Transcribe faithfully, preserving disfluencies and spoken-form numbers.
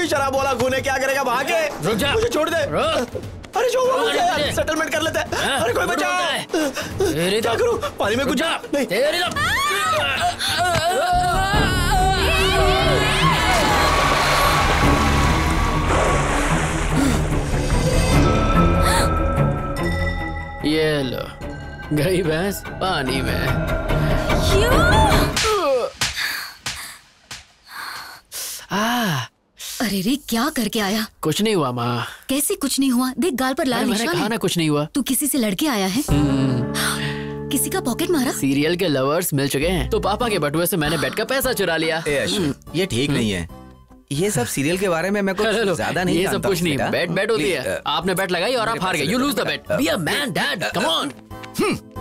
शराब वाला खून है, क्या करेगा? भागे, रुक जा, मुझे छोड़ दे। अरे जो हुआ यार, सेटलमेंट कर लेते हैं। अरे कोई बचाओ, क्या करूं? पानी में कुछ जा नहीं। ये लो, गई भैंस पानी में। आ, अरे रे, क्या करके आया? कुछ नहीं हुआ माँ। कैसे कुछ नहीं हुआ? देख गाल पर लाल निशान है। मैंने कहा ना कुछ नहीं हुआ। तू किसी से लड़के आया है? किसी का पॉकेट मारा? सीरियल के लवर्स मिल चुके हैं, तो पापा के बटुए से मैंने बेड का पैसा चुरा लिया। ये ठीक नहीं है। ये सब सीरियल के बारे में मैं कुछ ज्यादा नहीं ये सब कुछ नहीं, बेट बेट होती है। आपने बेट लगाई और आप हार गए। You lose the bet. Be a man dad, come on.